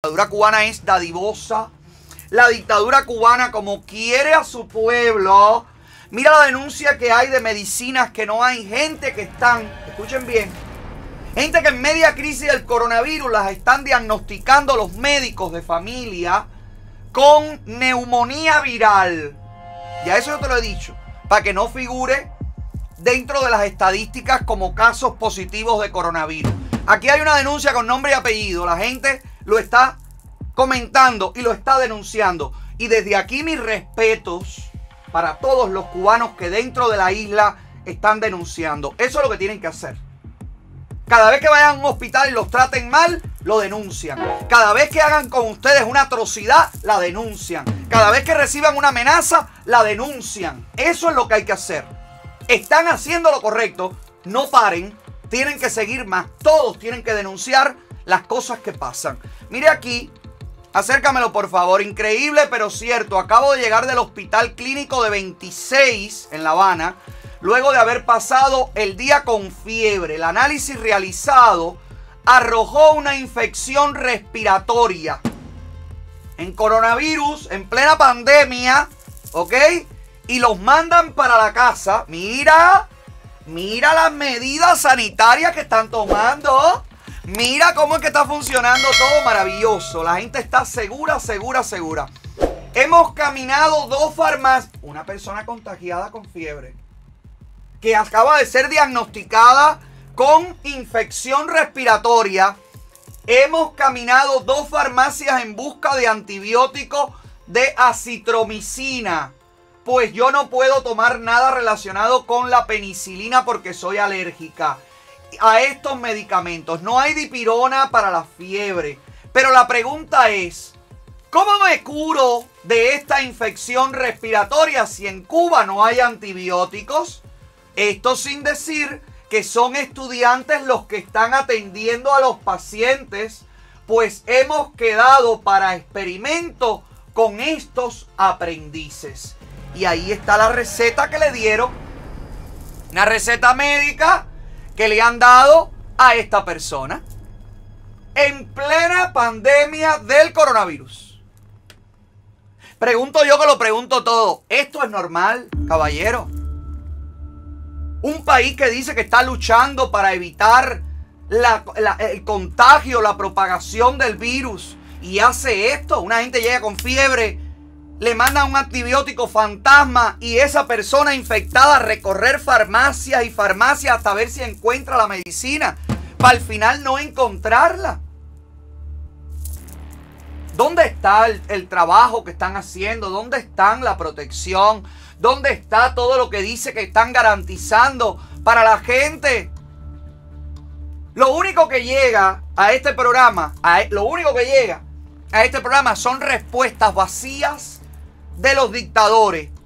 dictadura cubana es dadivosa. La dictadura cubana, como quiere a su pueblo. Mira la denuncia que hay de medicinas que no hay. Gente que están, escuchen bien, gente que en media crisis del coronavirus las están diagnosticando los médicos de familia con neumonía viral. Ya eso yo te lo he dicho, para que no figure dentro de las estadísticas como casos positivos de coronavirus. Aquí hay una denuncia con nombre y apellido. La gente lo está comentando y lo está denunciando. Y desde aquí mis respetos para todos los cubanos que dentro de la isla están denunciando. Eso es lo que tienen que hacer. Cada vez que vayan a un hospital y los traten mal, lo denuncian. Cada vez que hagan con ustedes una atrocidad, la denuncian. Cada vez que reciban una amenaza, la denuncian. Eso es lo que hay que hacer. Están haciendo lo correcto. No paren. Tienen que seguir más. Todos tienen que denunciar las cosas que pasan. Mire aquí. Acércamelo, por favor. Increíble, pero cierto. Acabo de llegar del Hospital Clínico de 26 en La Habana, luego de haber pasado el día con fiebre. El análisis realizado arrojó una infección respiratoria. En coronavirus, en plena pandemia, ¿ok? Y los mandan para la casa. Mira las medidas sanitarias que están tomando. Mira cómo es que está funcionando todo maravilloso. La gente está segura. Hemos caminado 2 farmacias. Una persona contagiada con fiebre, que acaba de ser diagnosticada con infección respiratoria. Hemos caminado 2 farmacias en busca de antibióticos de acitromicina. Pues yo no puedo tomar nada relacionado con la penicilina porque soy alérgica a estos medicamentos. No hay dipirona para la fiebre. Pero la pregunta es, ¿cómo me curo de esta infección respiratoria si en Cuba no hay antibióticos? Esto sin decir que son estudiantes los que están atendiendo a los pacientes, pues hemos quedado para experimento con estos aprendices. Y ahí está la receta que le dieron, una receta médica que le han dado a esta persona en plena pandemia del coronavirus. Pregunto yo, que lo pregunto todo, ¿esto es normal, caballero? Un país que dice que está luchando para evitar el contagio, la propagación del virus, y hace esto. Una gente llega con fiebre, le mandan un antibiótico fantasma y esa persona infectada a recorrer farmacias y farmacias hasta ver si encuentra la medicina, para al final no encontrarla. ¿Dónde está el trabajo que están haciendo? ¿Dónde está la protección? ¿Dónde está todo lo que dice que están garantizando para la gente? Lo único que llega a este programa, son respuestas vacías de los dictadores.